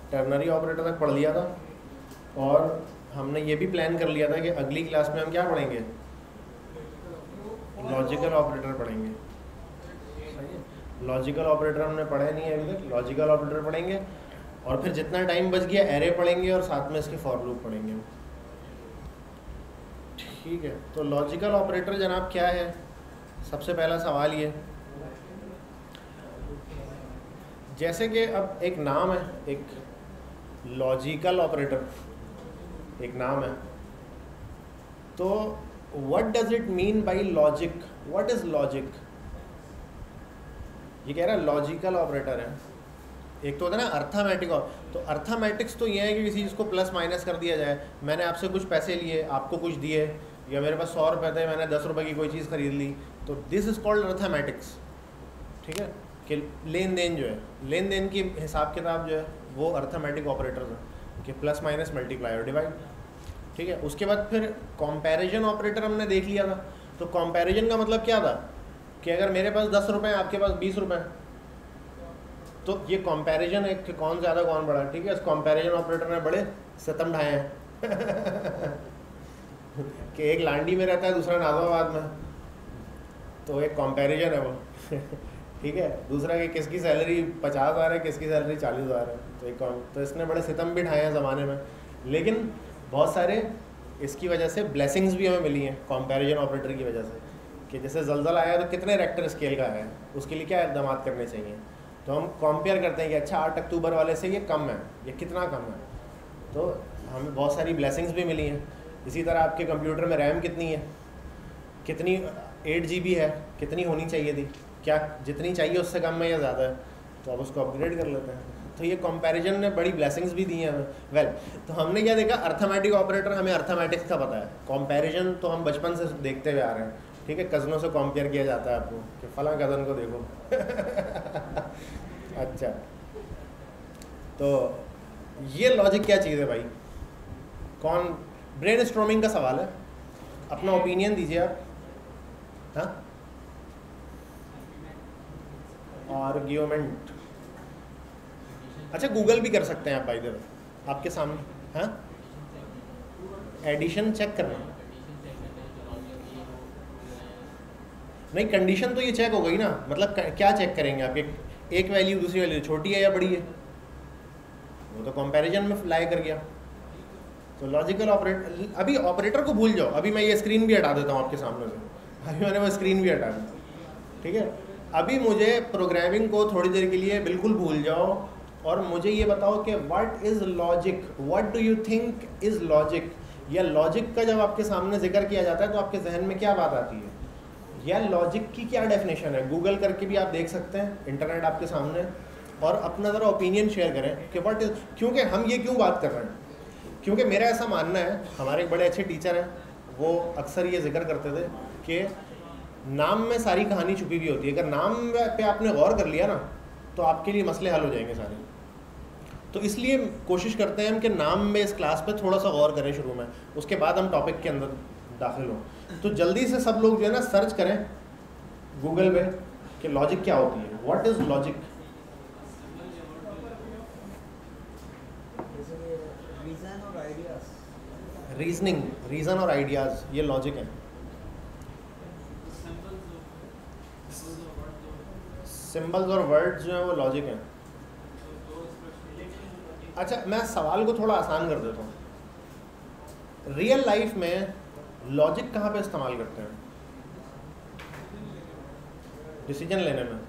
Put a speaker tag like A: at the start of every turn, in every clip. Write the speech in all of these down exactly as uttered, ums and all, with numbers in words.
A: Ternary operator तक पढ़ लिया था, और हमने ये भी प्लान कर लिया था कि अगली क्लास में हम क्या पढ़ेंगे, लॉजिकल ऑपरेटर पढ़ेंगे। सही है, लॉजिकल ऑपरेटर हमने पढ़े नहीं है अभी तक, लॉजिकल ऑपरेटर पढ़ेंगे, और फिर जितना टाइम बच गया एरे पढ़ेंगे, और साथ में इसके फॉर लूप पढ़ेंगे। ठीक है, तो लॉजिकल ऑपरेटर जनाब क्या है? सबसे पहला सवाल ये, जैसे कि अब एक नाम है, एक लॉजिकल ऑपरेटर एक नाम है, तो what does it mean by logic? What is logic? ये कह रहा है लॉजिकल ऑपरेटर है। एक तो होता है ना अर्थमेटिक, तो अर्थमेटिक्स तो ये है कि किसी चीज़ को प्लस माइनस कर दिया जाए। मैंने आपसे कुछ पैसे लिए, आपको कुछ दिए, या मेरे पास सौ रुपये थे, मैंने दस रुपये की कोई चीज़ खरीद ली, तो दिस इज़ कॉल्ड अर्थमेटिक्स। ठीक है, कि लेन देन जो है, लेन देन की हिसाब किताब जो है वो अर्थमेटिक ऑपरेटर्स हैं, कि प्लस माइनस मल्टीप्लाई और डिवाइड। ठीक है, उसके बाद फिर कंपैरिजन ऑपरेटर हमने देख लिया था। तो कंपैरिजन का मतलब क्या था कि अगर मेरे पास दस रुपये हैं, आपके पास बीस रुपये हैं, तो ये कंपैरिजन है कि कौन ज़्यादा कौन बड़ा। ठीक है, इस कंपैरिजन ऑपरेटर ने बड़े सितम ढाए हैं कि एक लांडी में रहता है, दूसरा नाज़िमाबाद में, तो एक कंपैरिजन है वो ठीक है, दूसरा कि किसकी सैलरी पचास हज़ार है, किसकी सैलरी चालीस हज़ार है, तो एक तो इसने बड़े सितम भी ढाए हैं ज़माने में। लेकिन बहुत सारे इसकी वजह से ब्लेसिंग्स भी हमें मिली हैं कंपैरिजन ऑपरेटर की वजह से, कि जैसे जल्जला आया तो कितने रेक्टर स्केल का है, उसके लिए क्या इकदाम करने चाहिए। तो हम कंपेयर करते हैं कि अच्छा आठ अक्टूबर वाले से ये कम है, ये कितना कम है, तो हमें बहुत सारी ब्लेसिंग्स भी मिली हैं। इसी तरह आपके कंप्यूटर में रैम कितनी है, कितनी एट जी बी है, कितनी होनी चाहिए थी, क्या जितनी चाहिए उससे कम है या ज़्यादा है, तो आप उसको अपग्रेड कर लेते हैं। तो ये कंपैरिजन ने बड़ी ब्लेसिंग्स भी दी हैं हमें। वेल well, तो हमने क्या देखा, अर्थमेटिक ऑपरेटर हमें अर्थमेटिक्स का पता है, कंपैरिजन तो हम बचपन से देखते हुए आ रहे हैं। ठीक है, कज़नों से कंपेयर किया जाता है आपको कि फलां कज़न को देखो अच्छा, तो ये लॉजिक क्या चीज़ है भाई? कौन, ब्रेन स्ट्रोमिंग का सवाल है, अपना ओपिनियन दीजिए आप। हाँ, आर्ग्यूमेंट, अच्छा गूगल भी कर सकते हैं आप भाई, इधर आपके सामने। हाँ, एडिशन चेक करना, नहीं कंडीशन तो ये चेक हो गई ना, मतलब क्या चेक करेंगे आप, एक, एक वैल्यू दूसरी वैल्यू छोटी है या बड़ी है, वो तो कंपैरिजन में लाई कर गया। तो लॉजिकल ऑपरेटर, अभी ऑपरेटर को भूल जाओ, अभी मैं ये स्क्रीन भी हटा देता हूँ आपके सामने से, अभी मैंने वो स्क्रीन भी हटा दी। ठीक है, अभी मुझे प्रोग्रामिंग को थोड़ी देर के लिए बिल्कुल भूल जाओ, और मुझे ये बताओ कि what is logic, what do you think is logic, या लॉजिक का जब आपके सामने जिक्र किया जाता है तो आपके जहन में क्या बात आती है, या लॉजिक की क्या डेफिनेशन है। गूगल करके भी आप देख सकते हैं, इंटरनेट आपके सामने, और अपना ज़रा ओपिनियन शेयर करें कि व्हाट इज़, क्योंकि हम ये क्यों बात कर रहे हैं, क्योंकि मेरा ऐसा मानना है, हमारे एक बड़े अच्छे टीचर हैं, वो अक्सर ये जिक्र करते थे कि नाम में सारी कहानी छुपी हुई होती है। अगर नाम पे आपने गौर कर लिया ना, तो आपके लिए मसले हल हो जाएंगे सारे। तो इसलिए कोशिश करते हैं हम कि नाम में इस क्लास पे थोड़ा सा गौर करें शुरू में, उसके बाद हम टॉपिक के अंदर दाखिल हों। तो जल्दी से सब लोग जो है ना सर्च करें गूगल पे कि लॉजिक क्या होती है, what is logic. Reasoning, reason और आइडियाज़, ये लॉजिक है। सिंबल्स और वर्ड्स जो है वो लॉजिक है। अच्छा, मैं सवाल को थोड़ा आसान कर देता हूँ। रियल लाइफ में लॉजिक कहाँ पे इस्तेमाल करते हैं डिसीजन लेने में?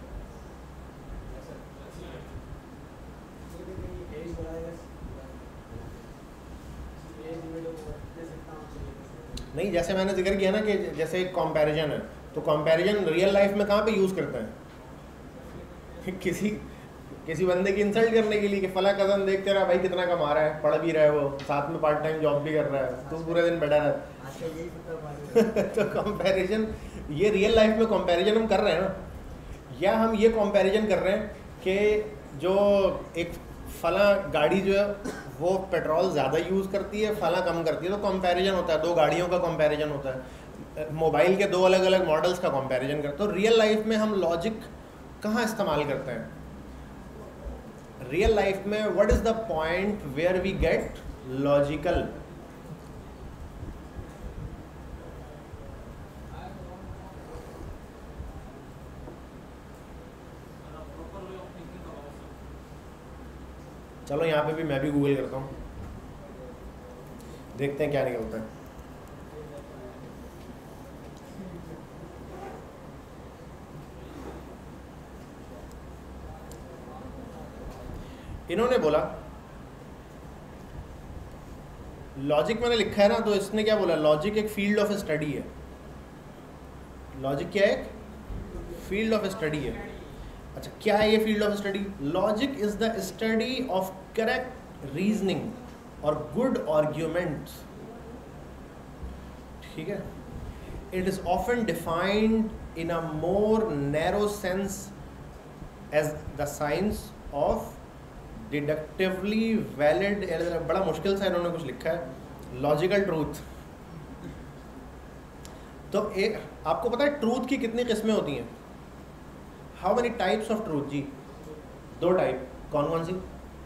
A: नहीं, जैसे मैंने जिक्र किया ना कि जैसे एक कंपैरिजन है, तो कंपैरिजन रियल लाइफ में कहाँ पे यूज़ करते हैं किसी किसी बंदे की इंसल्ट करने के लिए कि फला कज़न देख तेरा भाई कितना कमा रहा है, पढ़ भी रहा है, वो साथ में पार्ट टाइम जॉब भी कर रहा है, तू पूरे दिन बैठा रहा तो कंपैरिजन, ये रियल लाइफ में कंपैरिजन हम कर रहे हैं ना, या हम ये कंपैरिजन कर रहे हैं कि जो एक फला गाड़ी जो है वो पेट्रोल ज़्यादा यूज़ करती है, फला कम करती है, तो कंपैरिजन होता है, दो गाड़ियों का कंपैरिजन होता है, मोबाइल के दो अलग अलग मॉडल्स का कंपैरिजन करते हैं। तो रियल लाइफ में हम लॉजिक कहाँ इस्तेमाल करते हैं? रियल लाइफ में what is the point where we get logical? चलो यहाँ पे भी मैं भी गूगल करता हूँ, देखते हैं क्या निकलता है। इन्होंने बोला लॉजिक मैंने लिखा है ना, तो इसने क्या बोला, लॉजिक एक फील्ड ऑफ स्टडी है। लॉजिक क्या है? एक फील्ड ऑफ स्टडी है। अच्छा, क्या है ये field of study? Logic is the study of correct reasoning और गुड आर्ग्यूमेंट्स। ठीक है। It is often defined in a more narrow sense as the science of deductively valid. बड़ा मुश्किल सा इन्होंने कुछ लिखा है, लॉजिकल ट्रूथ। तो एक आपको पता है ट्रूथ की कितनी किस्में होती हैं? How many types of truth? जी दो टाइप। कौन कौन सी?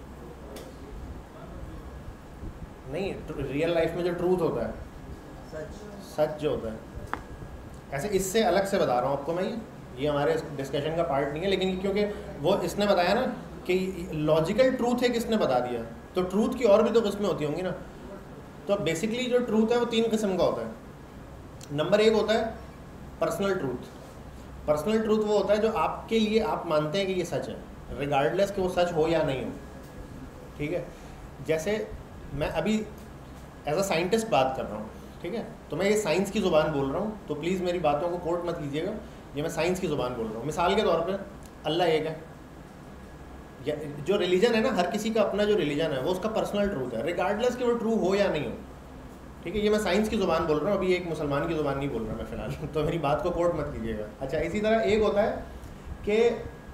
A: नहीं, रियल लाइफ में जो ट्रूथ होता है, सच सच जो होता है, ऐसे इससे अलग से बता रहा हूँ आपको मैं। ये ये हमारे डिस्कशन का पार्ट नहीं है, लेकिन क्योंकि वो इसने बताया ना कि लॉजिकल ट्रूथ है, किसने बता दिया, तो ट्रूथ की और भी तो किस्में होती होंगी ना। तो बेसिकली जो ट्रूथ है वो तीन किस्म का होता है। नंबर एक होता है पर्सनल ट्रूथ। पर्सनल ट्रूथ वो होता है जो आपके लिए आप मानते हैं कि ये सच है, रिगार्डलेस कि वो सच हो या नहीं हो। ठीक है। जैसे मैं अभी एज अ साइंटिस्ट बात कर रहा हूँ, ठीक है, तो मैं ये साइंस की ज़ुबान बोल रहा हूँ, तो प्लीज़ मेरी बातों को कोट मत कीजिएगा, ये मैं साइंस की ज़ुबान बोल रहा हूँ। मिसाल के तौर पर अल्लाह एक है, या जो रिलीजन है ना, हर किसी का अपना जो रिलीजन है वो उसका पर्सनल ट्रूथ है, रिगार्डलेस कि वो ट्रू हो या नहीं हो। ठीक है, ये मैं साइंस की ज़ुबान बोल रहा हूँ, अभी एक मुसलमान की ज़ुबान नहीं बोल रहा मैं फ़िलहाल, तो मेरी बात को कोट मत कीजिएगा। अच्छा, इसी तरह एक होता है कि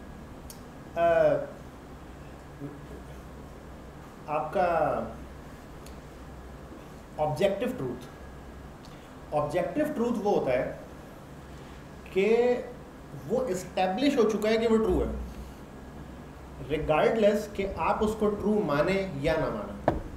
A: आपका ऑब्जेक्टिव ट्रूथ। ऑब्जेक्टिव ट्रूथ वो होता है कि वो इस्टेब्लिश हो चुका है कि वो ट्रू है, रिगार्डलेस कि आप उसको ट्रू माने या ना माने।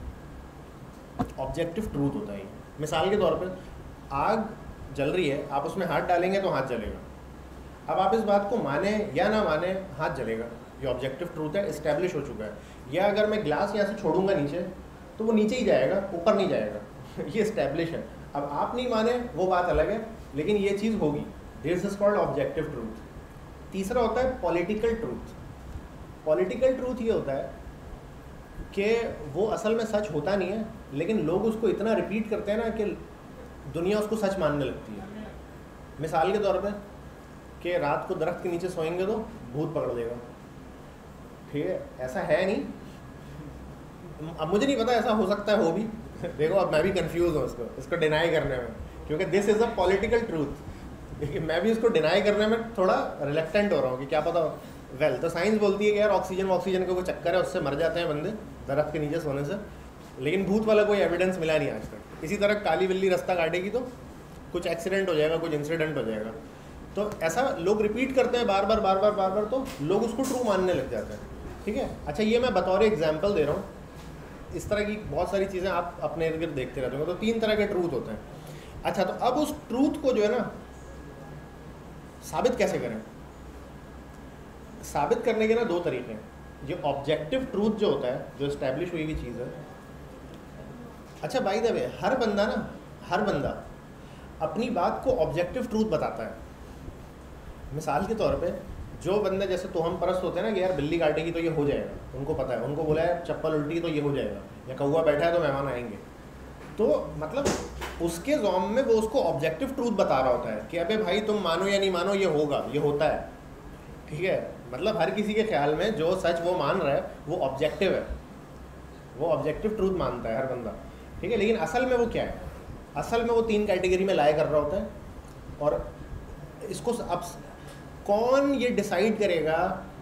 A: ऑब्जेक्टिव ट्रूथ होता है। मिसाल के तौर पर आग जल रही है, आप उसमें हाथ डालेंगे तो हाथ जलेगा। अब आप इस बात को माने या ना माने, हाथ जलेगा। ये ऑब्जेक्टिव ट्रूथ है, इस्टेब्लिश हो चुका है। या अगर मैं ग्लास यहाँ से छोड़ूंगा नीचे, तो वो नीचे ही जाएगा, ऊपर नहीं जाएगा। ये इस्टेब्लिश है। अब आप नहीं माने वो बात अलग है, लेकिन ये चीज़ होगी। This is called objective truth. तीसरा होता है पॉलिटिकल ट्रूथ। पॉलिटिकल ट्रूथ ये होता है कि वो असल में सच होता नहीं है, लेकिन लोग उसको इतना रिपीट करते हैं ना कि दुनिया उसको सच मानने लगती है। मिसाल के तौर पे कि रात को दरख्त के नीचे सोएंगे तो भूत पकड़ देगा। ठीक है, ऐसा है नहीं। अब मुझे नहीं पता, ऐसा हो सकता है हो भी। देखो, अब मैं भी कंफ्यूज हूँ इसको इसको डिनाई करने में, क्योंकि this is a political truth. लेकिन मैं भी इसको डिनाई करने में थोड़ा रिलेक्टेंट हो रहा हूँ कि क्या पता। वेल well, तो साइंस बोलती है कि यार ऑक्सीजन ऑक्सीजन का कोई चक्कर है, उससे मर जाते हैं बंदे दरख्त के नीचे सोने से, लेकिन भूत वाला कोई एविडेंस मिला नहीं आज तक। इसी तरह काली बिल्ली रास्ता काटेगी तो कुछ एक्सीडेंट हो जाएगा, कुछ इंसिडेंट हो जाएगा। तो ऐसा लोग रिपीट करते हैं बार बार बार बार बार बार, तो लोग उसको ट्रू मानने लग जाते हैं। ठीक है। अच्छा, ये मैं बतौर एग्जाम्पल दे रहा हूँ। इस तरह की बहुत सारी चीज़ें आप अपने इर्द गिर्द देखते रहते हो। तो तीन तरह के ट्रूथ होते हैं। अच्छा, तो अब उस ट्रूथ को जो है ना साबित कैसे करें? साबित करने के ना दो तरीके हैं। जो ऑब्जेक्टिव ट्रूथ जो होता है, जो इस्टेब्लिश हुई हुई चीज़ है। अच्छा, बाय द वे, हर बंदा ना हर बंदा अपनी बात को ऑब्जेक्टिव ट्रूथ बताता है। मिसाल के तौर पे जो बंदा, जैसे तो हम परस्त होते हैं ना कि यार बिल्ली काटेगी तो ये हो जाएगा, उनको पता है, उनको बोला है चप्पल उल्टी तो ये हो जाएगा, या कौवा बैठा है तो मेहमान आएंगे, तो मतलब उसके जॉम में वो उसको ऑब्जेक्टिव ट्रूथ बता रहा होता है कि अबे भाई तुम मानो या नहीं मानो, ये होगा, ये होता है। ठीक है, मतलब हर किसी के ख्याल में जो सच वो मान रहा है वो ऑब्जेक्टिव है, वो ऑब्जेक्टिव ट्रूथ मानता है हर बंदा। ठीक है, लेकिन असल में वो क्या है? असल में वो तीन कैटेगरी में लाया कर रहा होता है। और इसको अब कौन ये डिसाइड करेगा,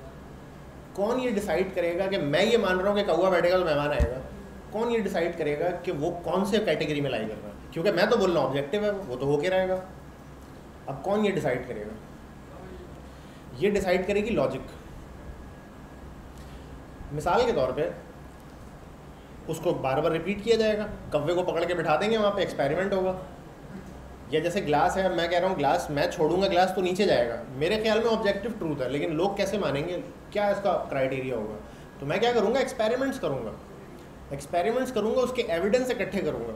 A: कौन ये डिसाइड करेगा कि मैं ये मान रहा हूँ कि कौवा बैठेगा तो मेहमान आएगा? कौन ये डिसाइड करेगा कि वो कौन से कैटेगरी में लाई कर रहा है? क्योंकि मैं तो बोल रहा हूँ ऑब्जेक्टिव है, वो तो होके रहेगा। अब कौन ये डिसाइड करेगा? ये डिसाइड करेगी लॉजिक। मिसाल के तौर पे उसको बार बार रिपीट किया जाएगा, कव्वे को पकड़ के बिठा देंगे वहाँ पे, एक्सपेरिमेंट होगा। या जैसे ग्लास है, मैं कह रहा हूँ ग्लास, मैं छोड़ूंगा ग्लास तो नीचे जाएगा, मेरे ख्याल में ऑब्जेक्टिव ट्रूथ है, लेकिन लोग कैसे मानेंगे, क्या इसका क्राइटेरिया होगा? तो मैं क्या करूँगा, एक्सपेरिमेंट्स करूँगा, एक्सपेरिमेंट्स करूँगा, उसके एविडेंस इकट्ठे करूँगा,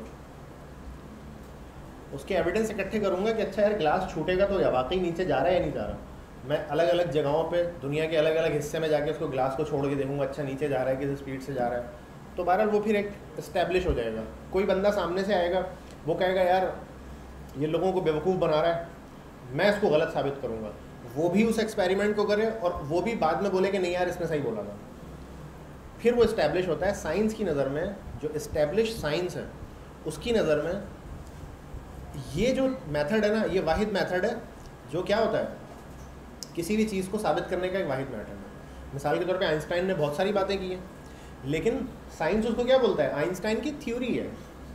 A: उसके एविडेंस इकट्ठे करूँगा कि अच्छा यार ग्लास छूटेगा तो या वाकई नीचे जा रहा है या नहीं जा रहा। मैं अलग अलग जगहों पे दुनिया के अलग अलग हिस्से में जाके उसको ग्लास को छोड़ के देखूँगा, अच्छा नीचे जा रहा है, किस स्पीड से जा रहा है, तो बहरहाल वो फिर एक इस्टेब्लिश हो जाएगा। कोई बंदा सामने से आएगा, वो कहेगा यार ये लोगों को बेवकूफ़ बना रहा है, मैं इसको गलत साबित करूँगा, वो भी उस एक्सपेरिमेंट को करे और वो भी बाद में बोले कि नहीं यार इसने सही बोला था, फिर वो इस्टेब्लिश होता है। साइंस की नज़र में, जो इस्टेब्लिश साइंस है उसकी नज़र में ये जो मेथड है ना, ये वाहिद मेथड है जो क्या होता है, किसी भी चीज़ को साबित करने का एक वाहिद मेथड है। मिसाल के तौर पे आइंस्टाइन ने बहुत सारी बातें की हैं, लेकिन साइंस उसको क्या बोलता है, आइंस्टाइन की थ्योरी है,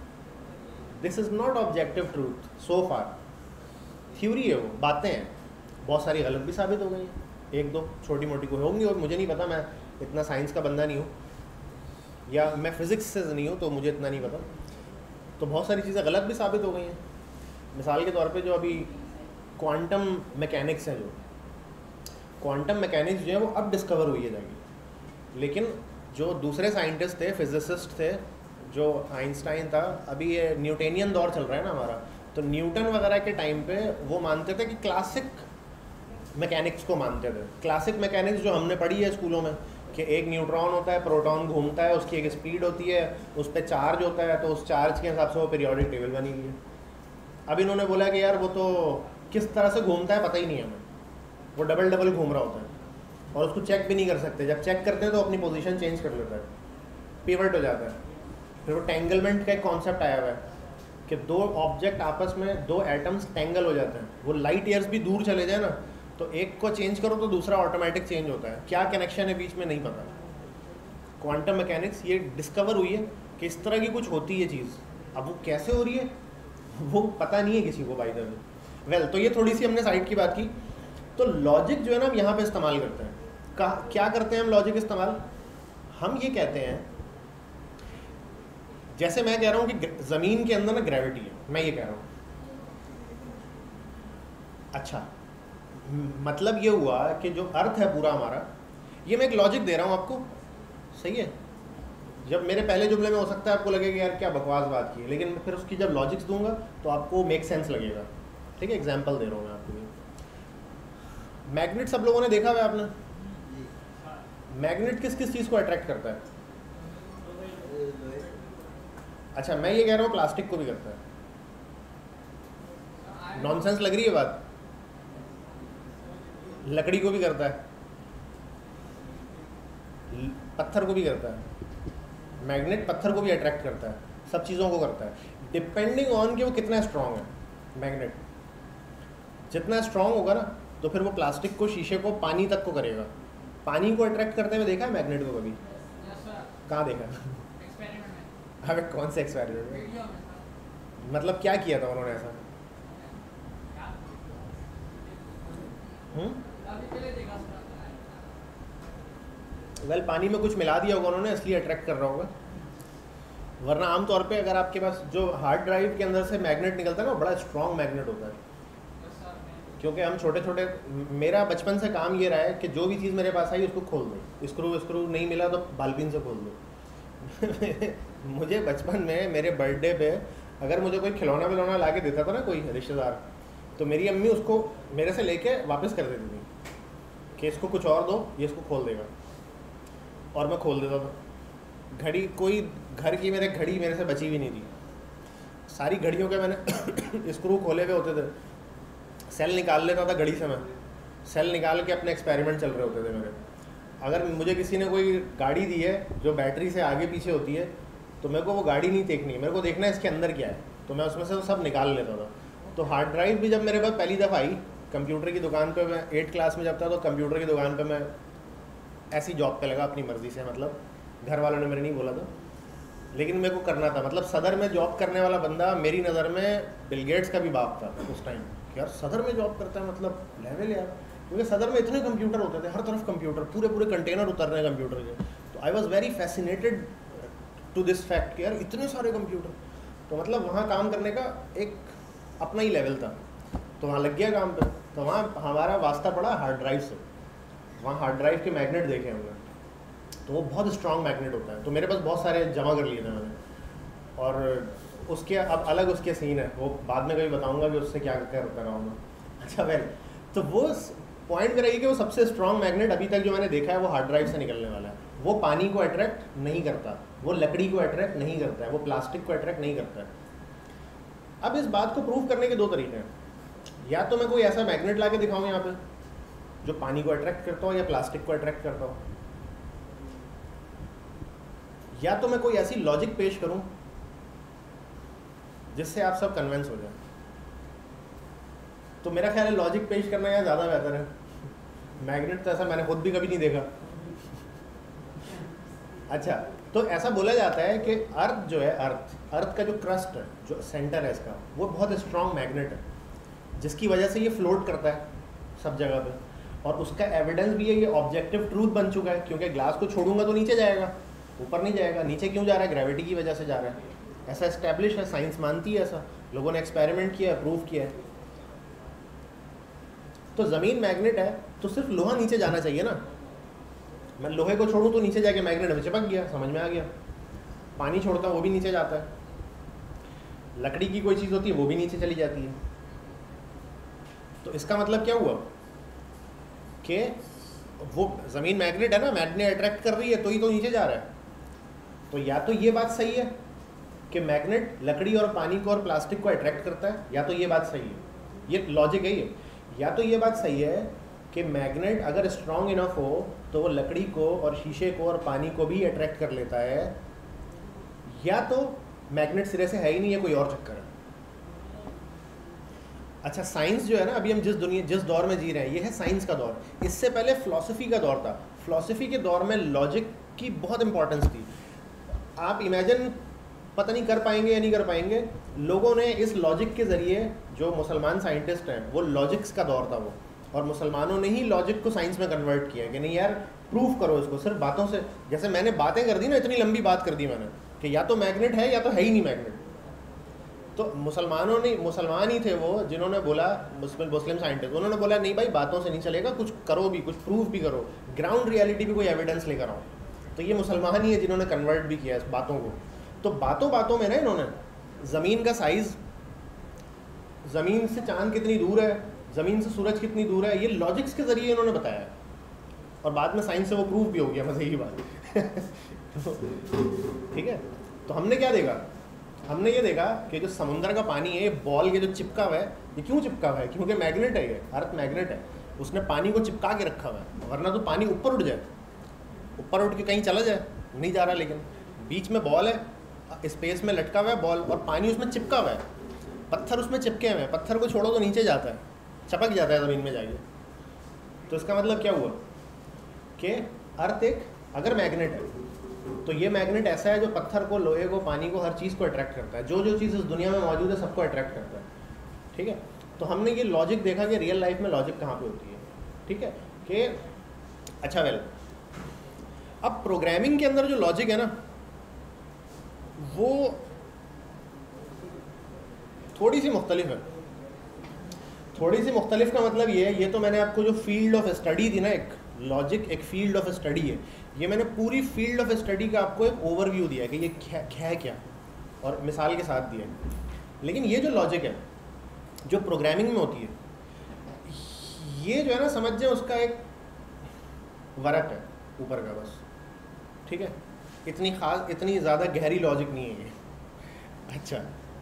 A: this is not objective truth so far, theory है वो, बातें हैं, बहुत सारी गलत भी साबित हो गई हैं, एक दो छोटी मोटी कोई होंगी और मुझे नहीं पता, मैं इतना साइंस का बंदा नहीं हूँ या मैं फिज़िक्स से नहीं हूँ तो मुझे इतना नहीं पता, तो बहुत सारी चीज़ें गलत भी साबित हो गई हैं। मिसाल के तौर पे जो अभी क्वांटम मैकेनिक्स है, जो क्वांटम मैकेनिक्स जो है वो अब डिस्कवर हुई है जाके, लेकिन जो दूसरे साइंटिस्ट थे, फिजिसिस्ट थे, जो आइंस्टाइन था, अभी ये न्यूटनियन दौर चल रहा है ना हमारा, तो न्यूटन वगैरह के टाइम पे वो मानते थे कि क्लासिक मैकेनिक्स को मानते थे। क्लासिक मैकेनिक्स जो हमने पढ़ी है स्कूलों में कि एक न्यूट्रॉन होता है, प्रोटॉन घूमता है, उसकी एक स्पीड होती है, उस पर चार्ज होता है, तो उस चार्ज के हिसाब से वो पीरियोडिक टेबल बनी हुई है। अब इन्होंने बोला कि यार वो तो किस तरह से घूमता है पता ही नहीं है हमें, वो डबल डबल घूम रहा होता है और उसको चेक भी नहीं कर सकते, जब चेक करते हैं तो अपनी पोजीशन चेंज कर लेता है, पिवट हो जाता है। फिर वो टेंगलमेंट का एक कॉन्सेप्ट आया हुआ है कि दो ऑब्जेक्ट आपस में, दो एटम्स टेंगल हो जाते हैं, वो लाइट ईयर्स भी दूर चले जाए ना तो एक को चेंज करो तो दूसरा ऑटोमेटिक चेंज होता है, क्या कनेक्शन है बीच में नहीं पता। क्वांटम मैकेनिक्स ये डिस्कवर हुई है कि इस तरह की कुछ होती है चीज़, अब वो कैसे हो रही है वो पता नहीं है किसी को बाय द वे। वेल, तो ये थोड़ी सी हमने साइड की बात की। तो लॉजिक जो है ना हम यहाँ पे इस्तेमाल करते हैं, कहा क्या करते हैं हम लॉजिक इस्तेमाल, हम ये कहते हैं, जैसे मैं कह रहा हूँ कि ज़मीन के अंदर ना ग्रेविटी है, मैं ये कह रहा हूँ, अच्छा मतलब ये हुआ कि जो अर्थ है पूरा हमारा, ये मैं एक लॉजिक दे रहा हूँ आपको, सही है। जब मेरे पहले जुमले में हो सकता है आपको लगेगा यार क्या बकवास बात की, लेकिन फिर उसकी जब लॉजिक्स दूंगा तो आपको मेक सेंस लगेगा, ठीक है। एग्जांपल दे रहा हूँ मैं आपको। मैग्नेट सब लोगों ने देखा हुआ है आपने, मैग्नेट किस किस चीज़ को अट्रैक्ट करता है? अच्छा मैं ये कह रहा हूँ प्लास्टिक को भी करता है। नॉनसेंस लग रही है बात? लकड़ी को भी करता है, पत्थर को भी करता है, मैग्नेट पत्थर को भी अट्रैक्ट करता है, सब चीज़ों को करता है, डिपेंडिंग ऑन कि वो कितना स्ट्रॉन्ग है। मैग्नेट जितना स्ट्रॉन्ग होगा ना तो फिर वो प्लास्टिक को, शीशे को, पानी तक को करेगा। पानी को अट्रैक्ट करते हुए देखा है मैग्नेट को कभी? कहाँ देखा? अबे कौन से एक्सपेरिमेंट में? मतलब क्या किया था उन्होंने ऐसा? हम्म वेल पानी में कुछ मिला दिया होगा उन्होंने, इसलिए अट्रैक्ट कर रहा होगा, वरना आमतौर पे अगर आपके पास जो हार्ड ड्राइव के अंदर से मैग्नेट निकलता है ना, वो बड़ा स्ट्रॉन्ग मैग्नेट होता है। क्योंकि हम छोटे छोटे, मेरा बचपन से काम ये रहा है कि जो भी चीज़ मेरे पास आई उसको खोल दो, स्क्रू स्क्रू नहीं मिला तो बालपिन से खोल दो। मुझे बचपन में मेरे बर्थडे पे अगर मुझे कोई खिलौना विलौना ला के देता था ना कोई रिश्तेदार, तो मेरी अम्मी उसको मेरे से लेके वापस कर देती थी कि इसको कुछ और दो, ये इसको खोल देगा, और मैं खोल देता था। घड़ी, कोई घर की मेरे घड़ी मेरे से बची भी नहीं थी, सारी घड़ियों के मैंने स्क्रू खोले हुए होते थे, सेल निकाल लेता था घड़ी से, मैं सेल निकाल के अपने एक्सपेरिमेंट चल रहे होते थे मेरे। अगर मुझे किसी ने कोई गाड़ी दी है जो बैटरी से आगे पीछे होती है, तो मेरे को वो गाड़ी नहीं देखनी, मेरे को देखना है इसके अंदर क्या है, तो मैं उसमें से तो सब निकाल लेता था। तो हार्ड ड्राइव भी जब मेरे पास पहली दफ़ा आई कंप्यूटर की दुकान पे, मैं एट क्लास में जब था, तो कंप्यूटर की दुकान पे मैं ऐसी जॉब पे लगा अपनी मर्ज़ी से, मतलब घर वालों ने मेरे नहीं बोला था, लेकिन मेरे को करना था। मतलब सदर में जॉब करने वाला बंदा मेरी नज़र में बिल गेट्स का भी बाप था उस टाइम, यार सदर में जॉब करता है, मतलब लेवल यार, क्योंकि सदर में इतने कंप्यूटर होते थे, हर तरफ कंप्यूटर, पूरे पूरे कंटेनर उतर रहे हैं कंप्यूटर के। तो तो I was very fascinated to this fact कि यार इतने सारे कंप्यूटर, तो मतलब वहाँ काम करने का एक अपना ही लेवल था। तो वहाँ लग गया काम पे। तो वहाँ हमारा वास्ता पड़ा हार्ड ड्राइव से। वहाँ हार्ड ड्राइव के मैग्नेट देखे हमने, तो वो बहुत स्ट्रॉन्ग मैग्नेट होता है। तो मेरे पास बहुत सारे जमा कर लिए थे मैंने, और उसके अब अलग उसके सीन है, वो बाद में कभी बताऊंगा कि उससे क्या क्या कर रहा हूँ मैं। अच्छा वेल, तो वो पॉइंट मेरा ये कि वो सबसे स्ट्रॉन्ग मैग्नेट अभी तक जो मैंने देखा है वो हार्ड ड्राइव से निकलने वाला है। वो पानी को अट्रैक्ट नहीं करता, वो लकड़ी को अट्रैक्ट नहीं करता है, वो प्लास्टिक को अट्रैक्ट नहीं करता है। अब इस बात को प्रूव करने के दो तरीके हैं। या तो मैं कोई ऐसा मैग्नेट ला के दिखाऊँ यहाँ पे जो पानी को अट्रैक्ट करता हो या प्लास्टिक को अट्रैक्ट करता हो, या तो मैं कोई ऐसी लॉजिक पेश करूं जिससे आप सब कन्विंस हो जाए। तो मेरा ख्याल है लॉजिक पेश करना यहाँ ज़्यादा बेहतर है। मैग्नेट तो ऐसा मैंने खुद भी कभी नहीं देखा। अच्छा, तो ऐसा बोला जाता है कि अर्थ जो है, अर्थ अर्थ का जो क्रस्ट है, जो सेंटर है इसका, वो बहुत स्ट्रॉन्ग मैग्नेट है, जिसकी वजह से ये फ्लोट करता है सब जगह पे। और उसका एविडेंस भी है, ये ऑब्जेक्टिव ट्रूथ बन चुका है, क्योंकि ग्लास को छोड़ूंगा तो नीचे जाएगा, ऊपर नहीं जाएगा। नीचे क्यों जा रहा है? ग्रेविटी की वजह से जा रहा है। ऐसा एस्टेब्लिश है, साइंस मानती है ऐसा, लोगों ने एक्सपेरिमेंट किया है, प्रूव किया है। तो ज़मीन मैग्नेट है, तो सिर्फ लोहा नीचे जाना चाहिए ना। मैं लोहे को छोड़ूं तो नीचे जाके मैग्नेट में चिपक गया, समझ में आ गया। पानी छोड़ता हूँ वो भी नीचे जाता है। लकड़ी की कोई चीज़ होती है वो भी नीचे चली जाती है। तो इसका मतलब क्या हुआ कि वो ज़मीन मैग्नेट है ना, मैग्नेट अट्रैक्ट कर रही है, तो ही तो नीचे जा रहा है। तो या तो ये बात सही है कि मैग्नेट लकड़ी और पानी को और प्लास्टिक को अट्रैक्ट करता है, या तो ये बात सही है, ये लॉजिक है ये। या तो ये बात सही है कि मैग्नेट अगर स्ट्रॉन्ग इनफ हो तो वो लकड़ी को और शीशे को और पानी को भी अट्रैक्ट कर लेता है, या तो मैग्नेट सिरे से है ही नहीं, है कोई और चक्कर है। अच्छा, साइंस जो है ना, अभी हम जिस दुनिया जिस दौर में जी रहे हैं, ये है साइंस का दौर। इससे पहले फिलॉसफी का दौर था। फिलॉसफी के दौर में लॉजिक की बहुत इंपॉर्टेंस थी। आप इमेजिन पता नहीं कर पाएंगे या नहीं कर पाएंगे, लोगों ने इस लॉजिक के ज़रिए, जो मुसलमान साइंटिस्ट हैं, वो लॉजिक्स का दौर था वो, और मुसलमानों ने ही लॉजिक को साइंस में कन्वर्ट किया कि नहीं यार प्रूफ करो इसको सिर्फ बातों से। जैसे मैंने बातें कर दी ना, इतनी लंबी बात कर दी मैंने कि या तो मैग्नेट है या तो है ही नहीं मैग्नेट। तो मुसलमानों ने, मुसलमान ही थे वो जिन्होंने बोला, मुस्लिम मुस्लिम साइंटिस्ट, उन्होंने बोला नहीं भाई बातों से नहीं चलेगा, कुछ करो भी, कुछ प्रूफ भी करो, ग्राउंड रियलिटी भी कोई एविडेंस लेकर आओ। तो ये मुसलमान ही है जिन्होंने कन्वर्ट भी किया इस बातों को। तो बातों बातों में ना इन्होंने ज़मीन का साइज़, ज़मीन से चांद कितनी दूर है, ज़मीन से सूरज कितनी दूर है, ये लॉजिक्स के ज़रिए इन्होंने बताया। और बाद में साइंस से वो प्रूफ भी हो गया, मज़े की बात। ठीक है, तो हमने क्या देखा? हमने ये देखा कि जो समुद्र का पानी है, ये बॉल के जो चिपका हुआ है, ये क्यों चिपका हुआ है? क्योंकि मैग्नेट है, ये अर्थ मैग्नेट है, उसने पानी को चिपका के रखा हुआ है, वरना तो पानी ऊपर उठ जाए, ऊपर उठ के कहीं चला जाए, नहीं जा रहा। लेकिन बीच में बॉल है, स्पेस में लटका हुआ है बॉल, और पानी उसमें चिपका हुआ है, पत्थर उसमें चिपके हुए हैं, पत्थर को छोड़ो तो नीचे जाता है, चपक जाता है ज़मीन में जाके। तो इसका मतलब क्या हुआ कि अर्थ एक अगर मैग्नेट है, तो ये मैग्नेट ऐसा है जो पत्थर को, लोहे को, पानी को, हर चीज़ को अट्रैक्ट करता है। जो जो चीज़ इस दुनिया में मौजूद है सबको अट्रैक्ट करता है। ठीक है, तो हमने ये लॉजिक देखा कि रियल लाइफ में लॉजिक कहाँ पे होती है। ठीक है कि अच्छा वेल, अब प्रोग्रामिंग के अंदर जो लॉजिक है ना, वो थोड़ी सी मुख्तलिफ है। थोड़ी सी मुख्तलिफ का मतलब ये है, ये तो मैंने आपको जो फील्ड ऑफ स्टडी थी ना, एक लॉजिक एक फील्ड ऑफ स्टडी है, ये मैंने पूरी फील्ड ऑफ स्टडी का आपको एक ओवरव्यू दिया है कि ये है क्या, और मिसाल के साथ दिया है। लेकिन ये जो लॉजिक है जो प्रोग्रामिंग में होती है, ये जो है ना, समझ जाए उसका एक वरक है ऊपर का बस। ठीक है, इतनी खास, इतनी ज़्यादा गहरी लॉजिक नहीं है ये। अच्छा,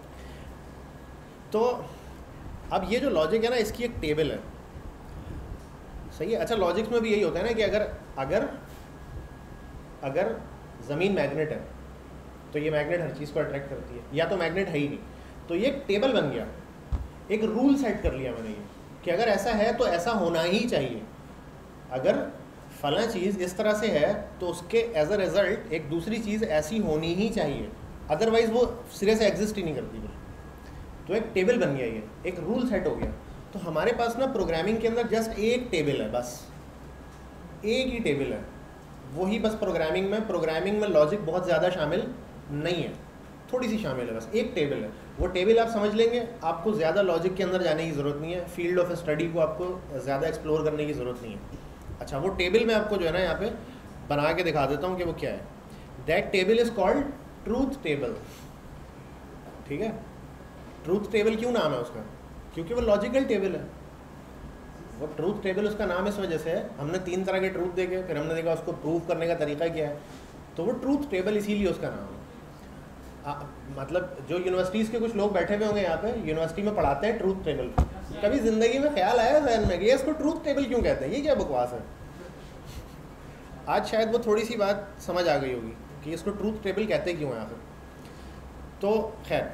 A: तो अब ये जो लॉजिक है ना, इसकी एक टेबल है, सही है। अच्छा, लॉजिक्स में भी यही होता है ना कि अगर अगर अगर ज़मीन मैग्नेट है तो ये मैग्नेट हर चीज़ को अट्रैक्ट करती है, या तो मैग्नेट है ही नहीं। तो ये एक टेबल बन गया, एक रूल सेट कर लिया मैंने ये कि अगर ऐसा है तो ऐसा होना ही चाहिए। अगर फला चीज़ इस तरह से है तो उसके एज अ रिज़ल्ट एक दूसरी चीज़ ऐसी होनी ही चाहिए, अदरवाइज़ वो सिरे से एग्जिस्ट ही नहीं करती। तो एक टेबल बन गया, ये एक रूल सेट हो गया। तो हमारे पास ना प्रोग्रामिंग के अंदर जस्ट एक टेबल है, बस एक ही टेबल है वही बस प्रोग्रामिंग में प्रोग्रामिंग में लॉजिक बहुत ज़्यादा शामिल नहीं है, थोड़ी सी शामिल है, बस एक टेबल है। वो टेबल आप समझ लेंगे, आपको ज़्यादा लॉजिक के अंदर जाने की ज़रूरत नहीं है, फील्ड ऑफ स्टडी को आपको ज़्यादा एक्सप्लोर करने की ज़रूरत नहीं है। अच्छा, वो टेबल मैं आपको जो है ना यहाँ पे बना के दिखा देता हूँ कि वो क्या है। That table is called truth table. ठीक है, ट्रूथ टेबल क्यों नाम है उसका? क्योंकि वो लॉजिकल टेबल है। वो ट्रूथ टेबल उसका नाम इस वजह से है, हमने तीन तरह के ट्रूथ देखे, फिर हमने देखा उसको प्रूव करने का तरीका क्या है, तो वो ट्रूथ टेबल इसीलिए उसका नाम है। आ, मतलब जो यूनिवर्सिटीज़ के कुछ लोग बैठे हुए होंगे यहाँ पे, यूनिवर्सिटी में पढ़ाते हैं ट्रूथ टेबल, कभी ज़िंदगी में ख्याल आया जहन में कि ये इसको ट्रूथ टेबल क्यों कहते हैं, ये क्या बकवास है? आज शायद वो थोड़ी सी बात समझ आ गई होगी कि इसको ट्रूथ टेबल कहते क्यों हैं यहाँ पे। तो खैर,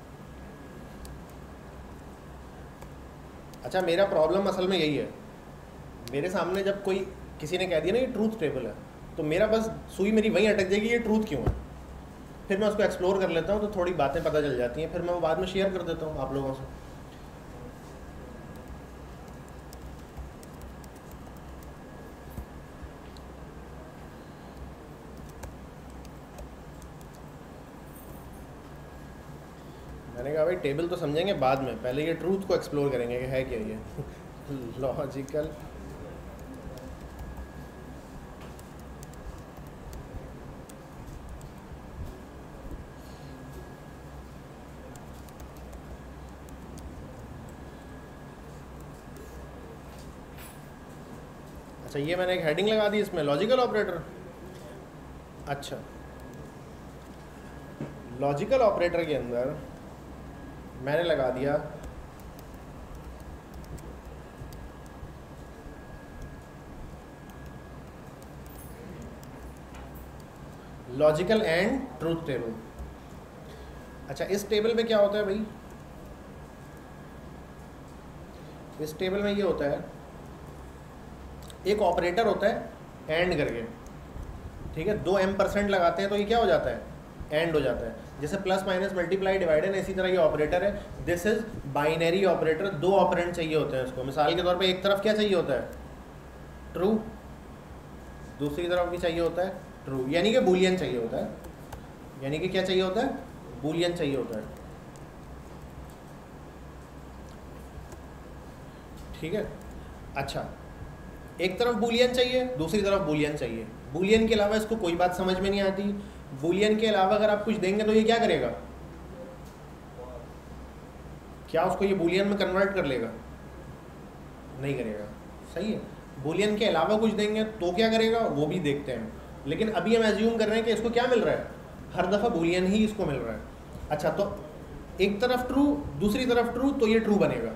A: अच्छा, मेरा प्रॉब्लम असल में यही है, मेरे सामने जब कोई किसी ने कह दिया ना ये ट्रूथ टेबल है, तो मेरा बस सुई मेरी वहीं अटक जाएगी, ये ट्रूथ क्यों है। फिर मैं उसको एक्सप्लोर कर लेता हूँ तो थोड़ी बातें पता चल जाती हैं, फिर मैं वो बाद में शेयर कर देता हूँ आप लोगों से। मैंने कहा भाई टेबल तो समझेंगे बाद में, पहले ये ट्रूथ को एक्सप्लोर करेंगे कि है क्या ये लॉजिकल। अच्छा, ये मैंने एक हेडिंग लगा दी इसमें, लॉजिकल ऑपरेटर। अच्छा, लॉजिकल ऑपरेटर के अंदर मैंने लगा दिया लॉजिकल एंड ट्रूथ टेबल। अच्छा, इस टेबल में क्या होता है भाई? इस टेबल में ये होता है, एक ऑपरेटर होता है एंड करके, ठीक है, दो एम परसेंट लगाते हैं तो ये क्या हो जाता है? एंड हो जाता है। जैसे प्लस माइनस मल्टीप्लाई डिवाइडेड, इसी तरह ये ऑपरेटर है। दिस इज बाइनरी ऑपरेटर, दो ऑपरेंड चाहिए होते हैं इसको। मिसाल के तौर पे एक तरफ क्या चाहिए होता है? ट्रू, दूसरी तरफ भी चाहिए होता है ट्रू, यानी कि बूलियन चाहिए होता है। यानी कि क्या चाहिए होता है? बूलियन चाहिए होता है। ठीक है, अच्छा, एक तरफ बूलियन चाहिए, दूसरी तरफ बूलियन चाहिए। बूलियन के अलावा इसको कोई बात समझ में नहीं आती। बूलियन के अलावा अगर आप कुछ देंगे तो ये क्या करेगा? क्या उसको ये बूलियन में कन्वर्ट कर लेगा? नहीं करेगा। सही है, बूलियन के अलावा कुछ देंगे तो क्या करेगा वो भी देखते हैं। लेकिन अभी हम एज्यूम कर रहे हैं कि इसको क्या मिल रहा है? हर दफ़ा बूलियन ही इसको मिल रहा है। अच्छा, तो एक तरफ ट्रू, दूसरी तरफ ट्रू, तो ये ट्रू बनेगा।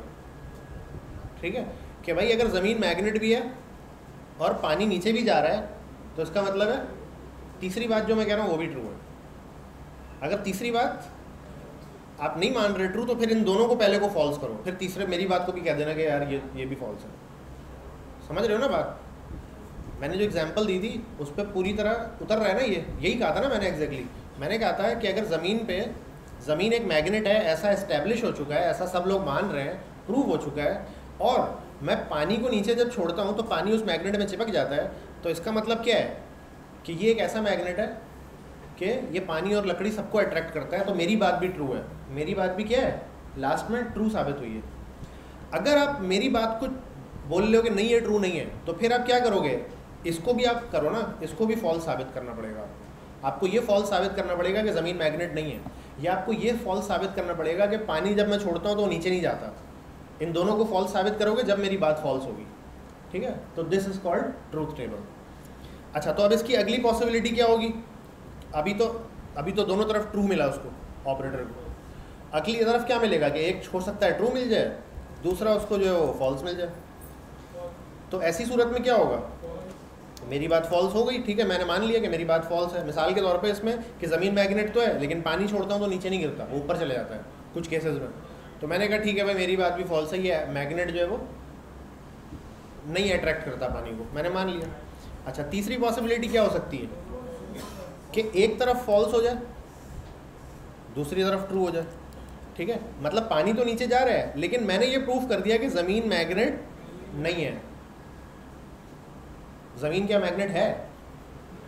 A: ठीक है, कि भाई अगर ज़मीन मैग्नेट भी है और पानी नीचे भी जा रहा है तो इसका मतलब है तीसरी बात जो मैं कह रहा हूँ वो भी ट्रू है। अगर तीसरी बात आप नहीं मान रहे ट्रू, तो फिर इन दोनों को पहले को फॉल्स करो, फिर तीसरे मेरी बात को भी कह देना कि यार ये ये भी फॉल्स है। समझ रहे हो ना बात? मैंने जो एग्जांपल दी थी उस पर पूरी तरह उतर रहा है ना ये। यही कहा था ना मैंने एग्जैक्टली। मैंने कहा था कि अगर ज़मीन पे ज़मीन एक मैग्नेट है, ऐसा इस्टेब्लिश हो चुका है, ऐसा सब लोग मान रहे हैं, प्रूव हो चुका है, और मैं पानी को नीचे जब छोड़ता हूँ तो पानी उस मैग्नेट में चिपक जाता है, तो इसका मतलब क्या है कि ये एक ऐसा मैग्नेट है कि ये पानी और लकड़ी सबको अट्रैक्ट करता है। तो मेरी बात भी ट्रू है। मेरी बात भी क्या है? लास्ट में ट्रू साबित हुई है। अगर आप मेरी बात को बोल रहे हो कि नहीं ये ट्रू नहीं है, तो फिर आप क्या करोगे? इसको भी आप करो ना, इसको भी फॉल्स साबित करना पड़ेगा। आपको ये फॉल्स साबित करना पड़ेगा कि ज़मीन मैग्नेट नहीं है, या आपको ये फॉल्स साबित करना पड़ेगा कि पानी जब मैं छोड़ता हूँ तो वो नीचे नहीं जाता। इन दोनों को फॉल्स साबित करोगे जब मेरी बात फॉल्स होगी। ठीक है, तो this is called truth table. अच्छा, तो अब इसकी अगली पॉसिबिलिटी क्या होगी? अभी तो अभी तो दोनों तरफ ट्रू मिला उसको, ऑपरेटर को। अगली तरफ क्या मिलेगा कि एक हो सकता है ट्रू मिल जाए, दूसरा उसको जो है वो फॉल्स मिल जाए। तो ऐसी सूरत में क्या होगा? मेरी बात फॉल्स हो गई, ठीक है, मैंने मान लिया कि मेरी बात फॉल्स है। मिसाल के तौर पे इसमें कि ज़मीन मैग्नेट तो है, लेकिन पानी छोड़ता हूँ तो नीचे नहीं गिरता, वो ऊपर चले जाता है कुछ केसेस में। तो मैंने कहा ठीक है भाई, मेरी बात भी फॉल्स है, ये मैग्नेट जो है वो नहीं अट्रैक्ट करता पानी को, मैंने मान लिया। अच्छा, तीसरी पॉसिबिलिटी क्या हो सकती है कि एक तरफ फॉल्स हो जाए, दूसरी तरफ ट्रू हो जाए। ठीक है, मतलब पानी तो नीचे जा रहा है, लेकिन मैंने ये प्रूफ कर दिया कि ज़मीन मैग्नेट नहीं है। ज़मीन क्या मैग्नेट है?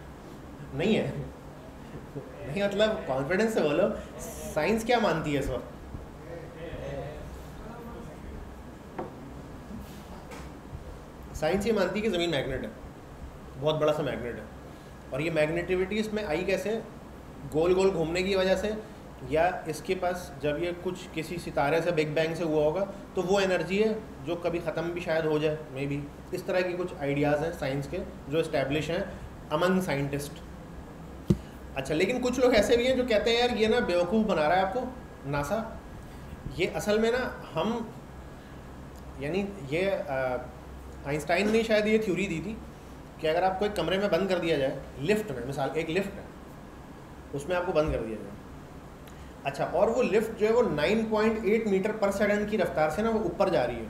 A: नहीं है। नहीं मतलब कॉन्फिडेंस से बोलो, साइंस क्या मानती है इस वक्त? साइंस ये मानती है कि ज़मीन मैग्नेट है, बहुत बड़ा सा मैग्नेट है, और ये मैग्नेटिविटी इसमें आई कैसे? गोल गोल घूमने की वजह से, या इसके पास जब ये कुछ किसी सितारे से बिग बैंग से हुआ होगा तो वो एनर्जी है जो कभी ख़त्म भी शायद हो जाए, मे बी। इस तरह की कुछ आइडियाज़ हैं साइंस के जो इस्टेब्लिश हैं अमंग साइंटिस्ट। अच्छा, लेकिन कुछ लोग ऐसे भी हैं जो कहते हैं यार ये ना बेवकूफ़ बना रहा है आपको नासा, ये असल में ना हम, यानी ये आइंस्टाइन ने शायद ये थ्योरी दी थी कि अगर आपको एक कमरे में बंद कर दिया जाए, लिफ्ट में, मिसाल एक लिफ्ट है, उसमें आपको बंद कर दिया जाए, अच्छा, और वो लिफ्ट जो है वो nine point eight metre per second की रफ्तार से ना वो ऊपर जा रही है,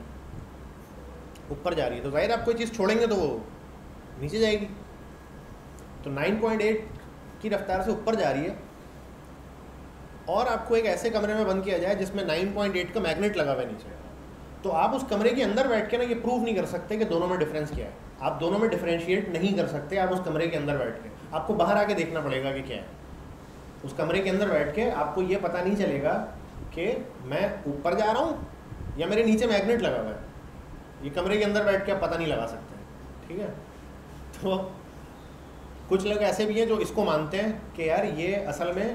A: ऊपर जा रही है, तो जाहिर आप कोई चीज़ छोड़ेंगे तो वो नीचे जाएगी। तो नाइन पॉइंट एट की रफ्तार से ऊपर जा रही है, और आपको एक ऐसे कमरे में बंद किया जाए जिसमें नाइन पॉइंट एट का मैग्नेट लगा हुआ है नीचे, तो आप उस कमरे के अंदर बैठ के ना ये प्रूव नहीं कर सकते कि दोनों में डिफरेंस क्या है, आप दोनों में डिफरेंशिएट नहीं कर सकते। आप उस कमरे के अंदर बैठ के, आपको बाहर आके देखना पड़ेगा कि क्या है। उस कमरे के अंदर बैठ के आपको ये पता नहीं चलेगा कि मैं ऊपर जा रहा हूँ या मेरे नीचे मैग्नेट लगा हुआ है, ये कमरे के अंदर बैठ के आप पता नहीं लगा सकते, ठीक है। तो कुछ लोग ऐसे भी हैं जो इसको मानते हैं कि यार ये असल में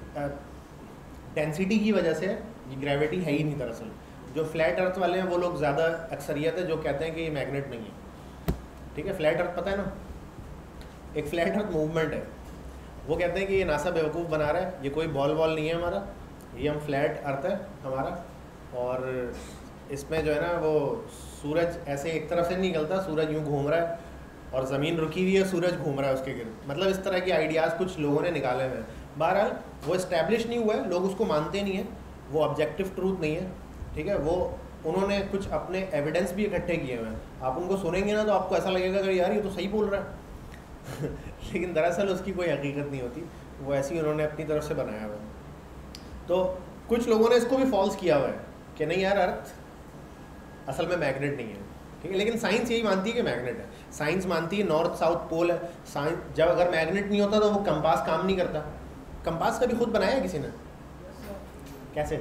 A: डेंसिटी की वजह से, ये ग्रेविटी है ही नहीं दरअसल। जो फ्लैट अर्थ वाले हैं वो लोग ज़्यादा अक्सरियत है जो कहते हैं कि ये मैग्नेट नहीं है, ठीक है। फ्लैट अर्थ पता है ना, एक फ्लैट अर्थ मूवमेंट है, वो कहते हैं कि ये नासा बेवकूफ़ बना रहा है, ये कोई बॉल बॉल नहीं है हमारा, ये हम फ्लैट अर्थ है हमारा, और इसमें जो है ना वो सूरज ऐसे एक तरफ से नहीं निकलता, सूरज यूँ घूम रहा है और ज़मीन रुकी हुई है, सूरज घूम रहा है उसके गिर्द। मतलब इस तरह के आइडियाज़ कुछ लोगों ने निकाले हुए हैं। बहरहाल वो इस्टेब्लिश नहीं हुआ है, लोग उसको मानते नहीं हैं, वो ऑब्जेक्टिव ट्रूथ नहीं है, ठीक है। वो उन्होंने कुछ अपने एविडेंस भी इकट्ठे किए हुए हैं, आप उनको सुनेंगे ना तो आपको ऐसा लगेगा कि यार ये तो सही बोल रहा है लेकिन दरअसल उसकी कोई हकीकत नहीं होती, वो ऐसी उन्होंने अपनी तरफ से बनाया हुआ है। तो कुछ लोगों ने इसको भी फॉल्स किया हुआ है कि नहीं यार अर्थ असल में मैग्नेट नहीं है, ठीक है। लेकिन साइंस यही मानती है कि मैग्नेट है। साइंस मानती है नॉर्थ साउथ पोल है। साइंस जब अगर मैग्नेट नहीं होता तो वो कंपास काम नहीं करता। कंपास कभी खुद बनाया है किसी ने? कैसे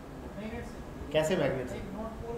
A: कैसे मैग्नेट से?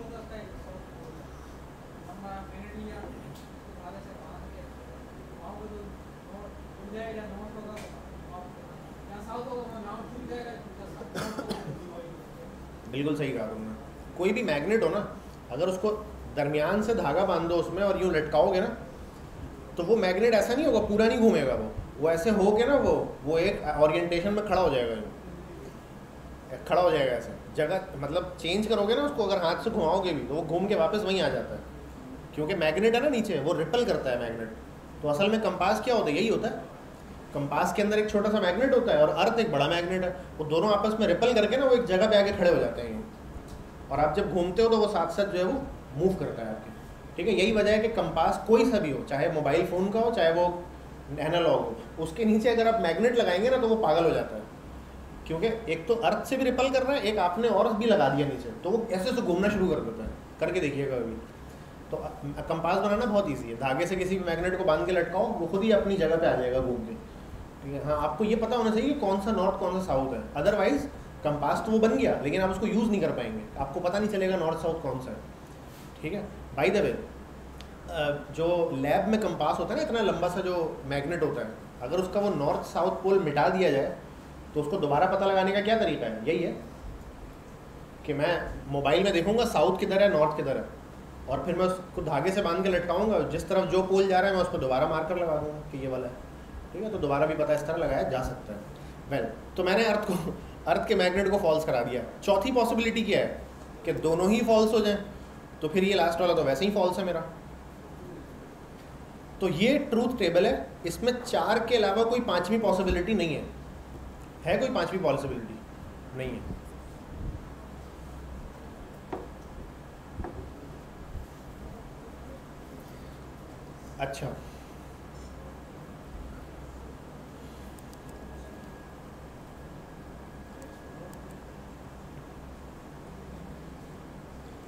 A: बिल्कुल सही कहा तुमने। कोई भी मैग्नेट हो ना, अगर उसको दरमियान से धागा बांध दो उसमें और यूँ लटकाओगे ना, तो वो मैग्नेट ऐसा नहीं होगा, पूरा नहीं घूमेगा, वो वो ऐसे हो के ना वो वो एक ओरिएंटेशन में खड़ा हो जाएगा, यूँ खड़ा हो जाएगा ऐसे जगह, मतलब चेंज करोगे ना उसको, अगर हाथ से घुमाओगे भी तो वो घूम के वापस वहीं आ जाता है, क्योंकि मैग्नेट है ना नीचे, वो रिपल करता है मैग्नेट। तो असल में कंपास क्या होता है? यही होता है। कंपास के अंदर एक छोटा सा मैग्नेट होता है और अर्थ एक बड़ा मैग्नेट है, वो दोनों आपस में रिपल करके ना वो एक जगह पे आके खड़े हो जाते हैं यूँ, और आप जब घूमते हो तो वो साथ साथ जो है वो मूव करता है आपके, ठीक है। यही वजह है कि कंपास कोई सा भी हो, चाहे मोबाइल फ़ोन का हो चाहे वो एनालॉग हो, उसके नीचे अगर आप मैग्नेट लगाएंगे ना तो वो पागल हो जाता है, क्योंकि एक तो अर्थ से भी रिपल कर रहा है, एक आपने और भी लगा दिया नीचे, तो वो ऐसे से घूमना शुरू कर देता है। करके देखिएगा अभी। तो कंपास बनाना बहुत ईजी है, धागे से किसी भी मैग्नेट को बांध के लटकाओ, वो खुद ही अपनी जगह पे आ जाएगा घूम के, ठीक है। हाँ, आपको ये पता होना चाहिए कौन सा नॉर्थ कौन सा साउथ है, अदरवाइज कंपास तो वो बन गया लेकिन आप उसको यूज़ नहीं कर पाएंगे, आपको पता नहीं चलेगा नॉर्थ साउथ कौन सा है, ठीक है। बाय द वे, जो लैब में कंपास होता है ना, इतना लंबा सा जो मैग्नेट होता है, अगर उसका वो नॉर्थ साउथ पोल मिटा दिया जाए तो उसको दोबारा पता लगाने का क्या तरीका है? यही है कि मैं मोबाइल में देखूंगा साउथ किधर है नॉर्थ किधर है, और फिर मैं उसको धागे से बांध के लटकाऊंगा, जिस तरफ जो पोल जा रहा है मैं उस पर दोबारा मार्कर लगा दूंगा कि ये वाला है, ठीक है। तो दोबारा भी पता इस तरह लगाया जा सकता है। वेल well, तो मैंने अर्थ को अर्थ के मैग्नेट को फॉल्स करा दिया। चौथी पॉसिबिलिटी क्या है कि दोनों ही फॉल्स हो जाएं, तो फिर ये लास्ट वाला तो वैसे ही फॉल्स है मेरा। तो ये ट्रूथ टेबल है, इसमें चार के अलावा कोई पांचवी पॉसिबिलिटी नहीं है। है कोई पांचवी पॉसिबिलिटी? नहीं है। अच्छा,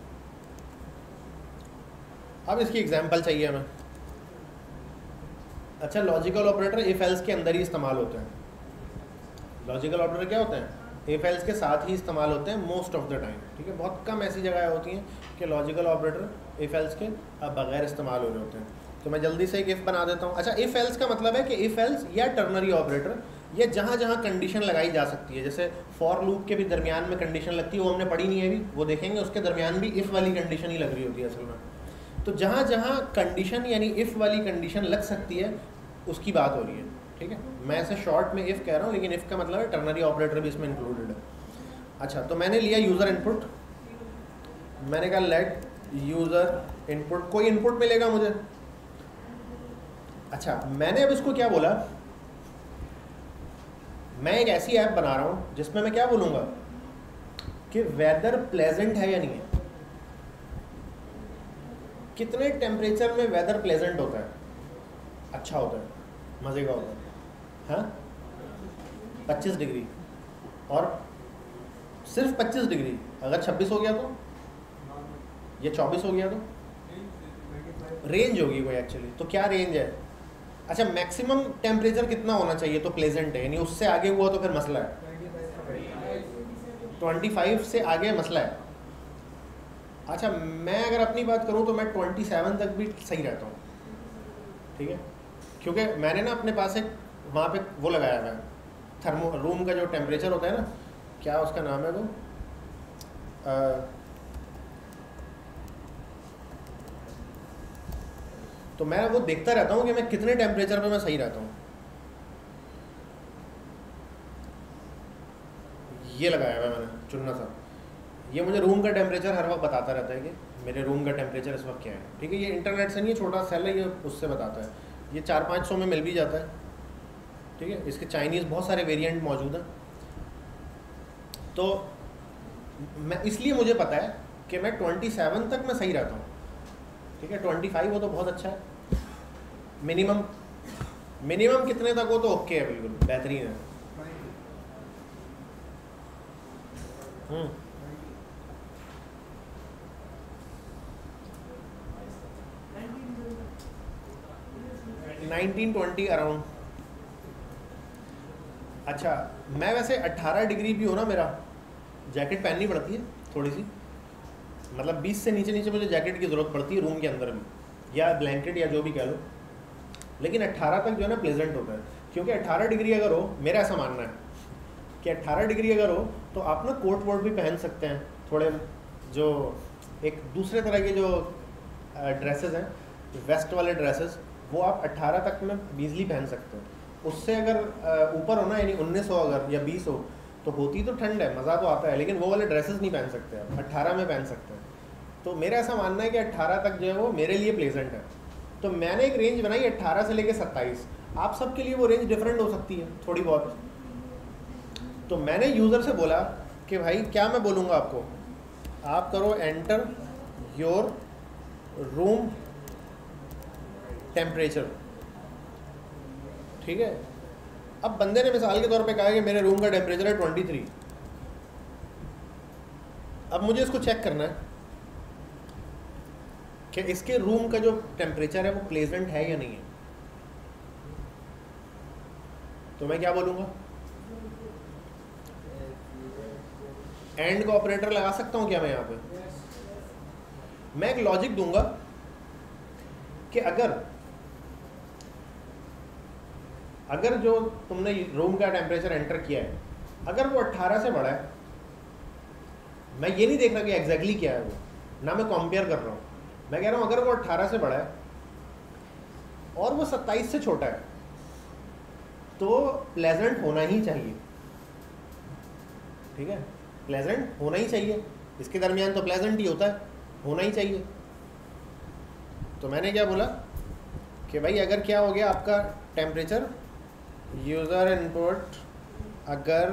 A: अब इसकी एग्जांपल चाहिए हमें। अच्छा, लॉजिकल ऑपरेटर इफ एल्स के अंदर ही इस्तेमाल होते हैं। लॉजिकल ऑपरेटर क्या होते हैं? इफ एल्स के साथ ही इस्तेमाल होते हैं मोस्ट ऑफ द टाइम, ठीक है। बहुत कम ऐसी जगह होती हैं कि लॉजिकल ऑपरेटर इफ एल्स के अब बगैर इस्तेमाल हो रहे होते हैं। तो मैं जल्दी से एक इफ बना देता हूँ। अच्छा, इफ एल्स का मतलब है कि इफ एल्स या टर्नरी ऑपरेटर, ये जहाँ जहाँ कंडीशन लगाई जा सकती है, जैसे फॉर लूप के भी दरमियान में कंडीशन लगती है, वो हमने पढ़ी नहीं है अभी, वो देखेंगे, उसके दरमियान भी इफ़ वाली कंडीशन ही लग रही होती है असल में। तो जहाँ जहाँ कंडीशन यानी इफ़ वाली कंडीशन लग सकती है उसकी बात हो रही है, ठीक है। मैं ऐसे शॉर्ट में इफ़ कह रहा हूँ, लेकिन इफ़ का मतलब है टर्नरी ऑपरेटर भी इसमें इंक्लूडेड है। अच्छा, तो मैंने लिया यूज़र इनपुट, मैंने कहा लेट यूज़र इनपुट, कोई इनपुट मिलेगा मुझे। अच्छा, मैंने अब इसको क्या बोला, मैं एक ऐसी ऐप बना रहा हूँ जिसमें मैं क्या बोलूँगा कि वेदर प्लेजेंट है या नहीं है। कितने टेम्परेचर में वेदर प्लेजेंट होता है, अच्छा होता है, मज़े का होता है? हाँ, पच्चीस डिग्री। और सिर्फ पच्चीस डिग्री, अगर छब्बीस हो गया तो, ये चौबीस हो गया तो, रेंज होगी कोई एक्चुअली। तो क्या रेंज है? अच्छा, मैक्सिमम टेम्परेचर कितना होना चाहिए तो प्लेजेंट है, यानी उससे आगे हुआ तो फिर मसला है। पच्चीस से आगे मसला है। अच्छा, मैं अगर अपनी बात करूं तो मैं सत्ताईस तक भी सही रहता हूं, ठीक है, क्योंकि मैंने ना अपने पास एक वहाँ पे वो लगाया हुआ है, थर्मो रूम का जो टेम्परेचर होता है ना, क्या उसका नाम है वो, आ, तो मैं वो देखता रहता हूँ कि मैं कितने टेम्परेचर पे मैं सही रहता हूँ। ये लगाया हुआ है मैंने चुनना सा, ये मुझे रूम का टेम्परेचर हर वक्त बताता रहता है कि मेरे रूम का टेम्परेचर इस वक्त क्या है, ठीक है। ये इंटरनेट से नहीं है, छोटा सेल है, ये उससे बताता है। ये चार पाँच सौ में मिल भी जाता है, ठीक है। इसके चाइनीज़ बहुत सारे वेरिएंट मौजूद हैं। तो मैं इसलिए मुझे पता है कि मैं सत्ताईस तक मैं सही रहता हूँ, ठीक है। पच्चीस हो तो बहुत अच्छा है। मिनिमम मिनिमम कितने तक हो तो ओके है, बिल्कुल बेहतरीन है। Hmm nineteen twenty around. अच्छा, मैं वैसे अट्ठारह डिग्री भी हो ना, मेरा जैकेट पहननी पड़ती है थोड़ी सी, मतलब बीस से नीचे नीचे मुझे जैकेट की ज़रूरत पड़ती है रूम के अंदर भी, या ब्लैंकेट या जो भी कह लो। लेकिन अट्ठारह तक जो है ना प्लेजेंट होता है, क्योंकि अट्ठारह डिग्री अगर हो, मेरा ऐसा मानना है कि अट्ठारह डिग्री अगर हो तो आप ना कोट वोट भी पहन सकते हैं, थोड़े जो एक दूसरे तरह के जो ड्रेसेस हैं, वेस्ट वाले ड्रेसेस, वो आप अट्ठारह तक में ईजिली पहन सकते हैं। उससे अगर ऊपर हो ना, यानी उन्नीस हो अगर या बीस हो, तो होती तो ठंड है, मज़ा तो आता है, लेकिन वो वाले ड्रेसेस नहीं पहन सकते आप, अट्ठारह में पहन सकते हैं। तो मेरा ऐसा मानना है कि अट्ठारह तक जो है वो मेरे लिए प्लेजेंट है। तो मैंने एक रेंज बनाई अट्ठारह से लेकर सत्ताईस। आप सबके लिए वो रेंज डिफरेंट हो सकती है थोड़ी बहुत। तो मैंने यूज़र से बोला कि भाई क्या मैं बोलूँगा आपको, आप करो एंटर योर रूम टेम्परेचर, ठीक है। अब बंदे ने मिसाल के तौर पे कहा कि मेरे रूम का टेम्परेचर है ट्वेंटी थ्री। अब मुझे इसको चेक करना है कि इसके रूम का जो टेम्परेचर है वो प्लेजेंट है या नहीं है। तो मैं क्या बोलूँगा, एंड का ऑपरेटर लगा सकता हूँ क्या मैं यहाँ पे? मैं एक लॉजिक दूंगा कि अगर अगर जो तुमने रूम का टेम्परेचर एंटर किया है, अगर वो अट्ठारह से बड़ा है, मैं ये नहीं देख रहा कि एग्जैक्टली क्या है वो, ना मैं कंपेयर कर रहा हूँ, मैं कह रहा हूँ अगर वो अट्ठारह से बड़ा है और वो सत्ताईस से छोटा है तो प्लेजेंट होना ही चाहिए, ठीक है। प्लेजेंट होना ही चाहिए, इसके दरमियान तो प्लेजेंट ही होता है, होना ही चाहिए। तो मैंने क्या बोला कि भाई अगर क्या हो गया आपका टेम्परेचर, यूज़र इनपुट अगर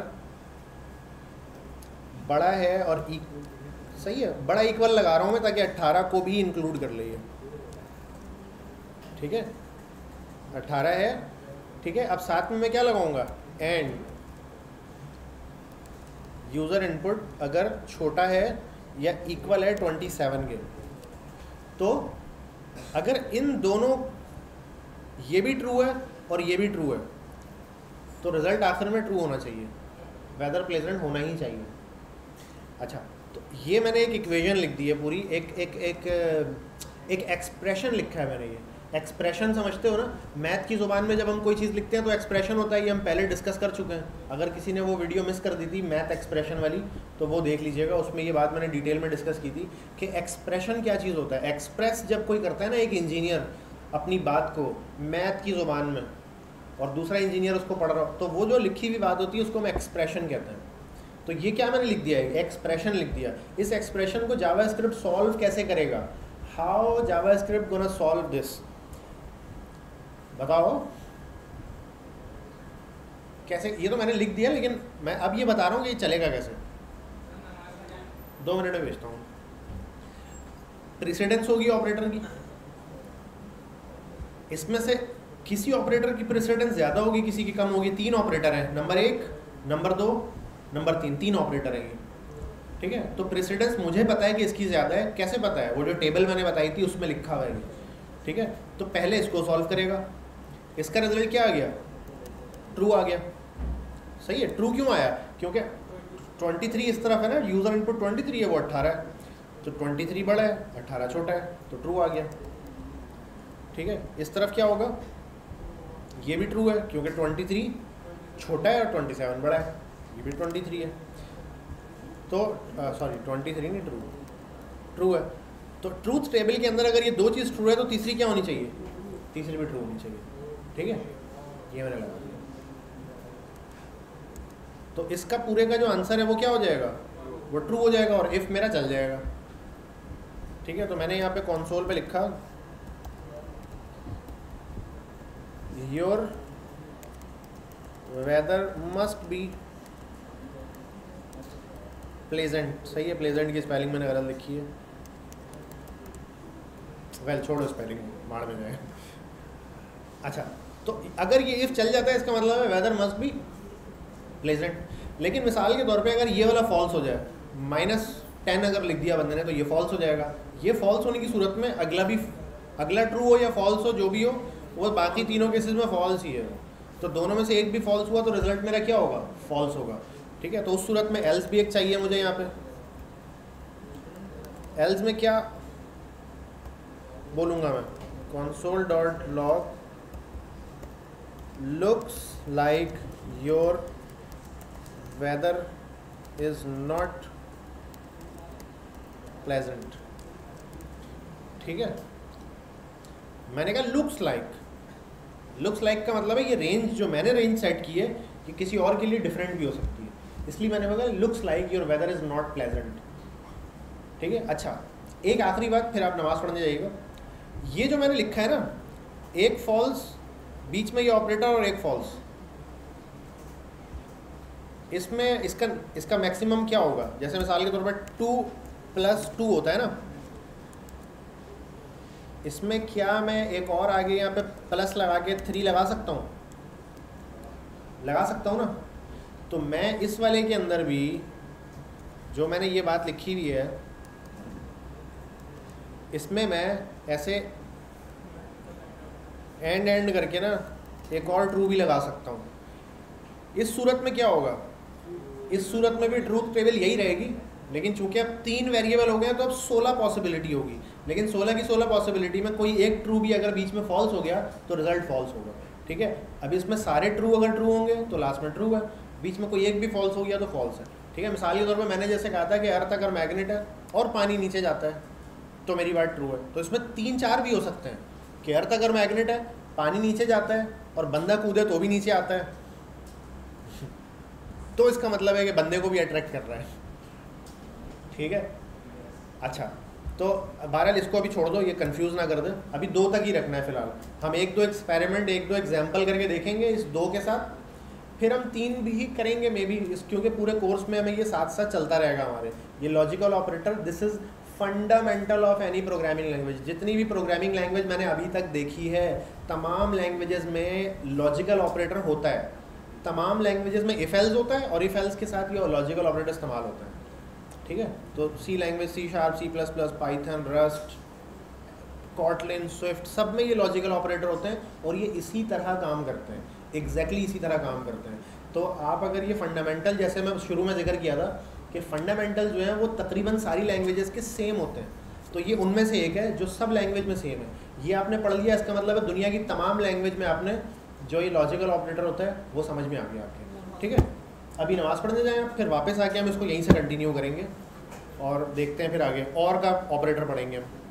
A: बड़ा है और ई सही है, बड़ा इक्वल लगा रहा हूँ मैं ताकि अट्ठारह को भी इंक्लूड कर लिए, ठीक है। अट्ठारह है, ठीक है। अब साथ में मैं क्या लगाऊंगा, एंड यूज़र इनपुट अगर छोटा है या इक्वल है सत्ताईस के। तो अगर इन दोनों ये भी ट्रू है और ये भी ट्रू है, तो रिजल्ट आखिर में ट्रू होना चाहिए, वेदर प्लेजेंट होना ही चाहिए। अच्छा, तो ये मैंने एक इक्वेशन लिख दी है पूरी, एक एक एक एक एक्सप्रेशन लिखा है मैंने। ये एक्सप्रेशन समझते हो ना, मैथ की ज़ुबान में जब हम कोई चीज़ लिखते हैं तो एक्सप्रेशन होता है, ये हम पहले डिस्कस कर चुके हैं। अगर किसी ने वो वीडियो मिस कर दी थी मैथ एक्सप्रेशन वाली तो वो देख लीजिएगा, उसमें ये बात मैंने डिटेल में डिस्कस की थी कि एक्सप्रेशन क्या चीज़ होता है। एक्सप्रेस जब कोई करता है ना, एक इंजीनियर अपनी बात को मैथ की ज़ुबान में और दूसरा इंजीनियर उसको पढ़ रहा हो, तो वो जो लिखी हुई बात होती है उसको हम एक्सप्रेशन कहते हैं। तो ये क्या मैंने लिख दिया है, एक्सप्रेशन लिख दिया। इस एक्सप्रेशन को जावास्क्रिप्ट सॉल्व कैसे करेगा, how JavaScript gonna solve this, बताओ कैसे। ये तो मैंने लिख दिया, लेकिन मैं अब ये बता रहा हूँ कि ये चलेगा कैसे। दो मिनट में भेजता हूँ। प्रेसिडेंस होगी ऑपरेटर की, इसमें से किसी ऑपरेटर की प्रेसिडेंस ज़्यादा होगी, किसी की कम होगी। तीन ऑपरेटर हैं, नंबर एक, नंबर दो, नंबर तीन, तीन ऑपरेटर हैं ये, ठीक है। तो प्रेसिडेंस मुझे पता है कि इसकी ज़्यादा है, कैसे पता है, वो जो टेबल मैंने बताई थी उसमें लिखा हुआ है ये, ठीक है। तो पहले इसको सॉल्व करेगा, इसका रिजल्ट क्या आ गया, ट्रू आ गया। सही है, ट्रू क्यों आया, क्योंकि तेईस इस तरफ है ना, यूज़र इनपुट तेईस है, वो अट्ठारह है, तो तेईस बड़ा है, अट्ठारह छोटा है, तो ट्रू आ गया, ठीक है। इस तरफ क्या होगा, ये भी ट्रू है क्योंकि तेईस छोटा है और सत्ताईस बड़ा है, ये भी तेईस है, तो सॉरी तेईस नहीं, ट्रू ट्रू है। तो ट्रूथ टेबल के अंदर अगर ये दो चीज़ ट्रू है तो तीसरी क्या होनी चाहिए, तीसरी भी ट्रू होनी चाहिए, ठीक है। ये मैंने लगा दिया। तो इसका पूरे का जो आंसर है वो क्या हो जाएगा, वो ट्रू हो जाएगा और इफ़ मेरा चल जाएगा, ठीक है। तो मैंने यहाँ पे कंसोल पे लिखा your weather must be pleasant. सही है, प्लेजेंट की स्पेलिंग मैंने गलत लिखी है, वेल छोड़ो स्पेलिंग, मार में जाए। अच्छा, तो अगर ये इफ़ चल जाता है इसका मतलब है वेदर मस्ट बी प्लेजेंट। लेकिन मिसाल के तौर पे अगर ये वाला फॉल्स हो जाए, माइनस टेन अगर लिख दिया बंदे ने, तो ये फॉल्स हो जाएगा। ये फॉल्स होने की सूरत में अगला भी, अगला ट्रू हो या फॉल्स हो, जो भी हो, वो बाकी तीनों केसेस में फॉल्स ही है। तो दोनों में से एक भी फॉल्स हुआ तो रिजल्ट मेरा क्या होगा, फॉल्स होगा, ठीक है। तो उस सूरत में एल्स भी एक चाहिए मुझे यहाँ पे। एल्स में क्या बोलूँगा मैं, console dot log looks like your weather is not pleasant, ठीक है। मैंने कहा looks like, looks like का मतलब है ये रेंज जो मैंने रेंज सेट की है ये किसी और के लिए डिफरेंट भी हो सकती है, इसलिए मैंने बोला looks like your weather is not pleasant, ठीक है। अच्छा, एक आखिरी बात, फिर आप नमाज पढ़ने जाइएगा। ये जो मैंने लिखा है ना, एक फॉल्स, बीच में ये ऑपरेटर और एक फॉल्स, इसमें इसका इसका मैक्सिमम क्या होगा। जैसे मिसाल के तौर पर टू प्लस टू होता है ना, इसमें क्या मैं एक और आगे यहाँ पे प्लस लगा के थ्री लगा सकता हूँ, लगा सकता हूँ ना। तो मैं इस वाले के अंदर भी जो मैंने ये बात लिखी हुई है, इसमें मैं ऐसे एंड एंड करके ना एक और ट्रू भी लगा सकता हूँ। इस सूरत में क्या होगा, इस सूरत में भी ट्रूथ टेबल यही रहेगी, लेकिन चूंकि अब तीन वेरिएबल हो गए हैं तो अब सोलह पॉसिबिलिटी होगी, लेकिन सोलह की सोलह पॉसिबिलिटी में कोई एक ट्रू भी अगर बीच में फॉल्स हो गया तो रिजल्ट फॉल्स होगा, ठीक है। अब इसमें सारे ट्रू अगर ट्रू होंगे तो लास्ट में ट्रू है, बीच में कोई एक भी फॉल्स हो गया तो फॉल्स है, ठीक है। मिसाल के तौर पर मैंने जैसे कहा था कि अर्थ अगर मैग्नेट है और पानी नीचे जाता है तो मेरी बात ट्रू है। तो इसमें तीन चार भी हो सकते हैं कि अर्थ अगर मैग्नेट है, पानी नीचे जाता है और बंदा कूदे तो भी नीचे आता है, तो इसका मतलब है कि बंदे को भी अट्रैक्ट कर रहा है, ठीक है। अच्छा, तो बहरहाल इसको अभी छोड़ दो, ये कंफ्यूज ना कर दे, अभी दो तक ही रखना है फिलहाल। हम एक दो एक्सपेरिमेंट, एक दो एग्जाम्पल करके देखेंगे इस दो के साथ, फिर हम तीन भी ही करेंगे मे बी, क्योंकि पूरे कोर्स में हमें ये साथ साथ चलता रहेगा हमारे। ये logical operator, this is fundamental of any programming language. जितनी भी प्रोग्रामिंग लैंग्वेज मैंने अभी तक देखी है, तमाम लैंग्वेजेस में लॉजिकल ऑपरेटर होता है। तमाम लैंग्वेजेस में इफ एल्स होता है और इफ एल्स के साथ ये लॉजिकल ऑपरेटर इस्तेमाल होता है, ठीक है। तो C language, C sharp, C plus plus, Python, Rust, Kotlin, Swift, सब में ये लॉजिकल ऑपरेटर होते हैं और ये इसी तरह काम करते हैं, एग्जैक्टली exactly इसी तरह काम करते हैं। तो आप अगर ये फंडामेंटल, जैसे मैं शुरू में जिक्र किया था कि फंडामेंटल जो है वो तकरीबन सारी लैंग्वेजेस के सेम होते हैं, तो ये उनमें से एक है जो सब लैंग्वेज में सेम है। ये आपने पढ़ लिया, इसका मतलब है दुनिया की तमाम लैंग्वेज में आपने जो ये लॉजिकल ऑपरेटर होता है वो समझ में आ गया आपके। ठीक है, अभी नमाज़ पढ़ने जाएँ आप, फिर वापस आके हम इसको यहीं से कंटिन्यू करेंगे और देखते हैं फिर आगे और का ऑपरेटर पढ़ेंगे हम।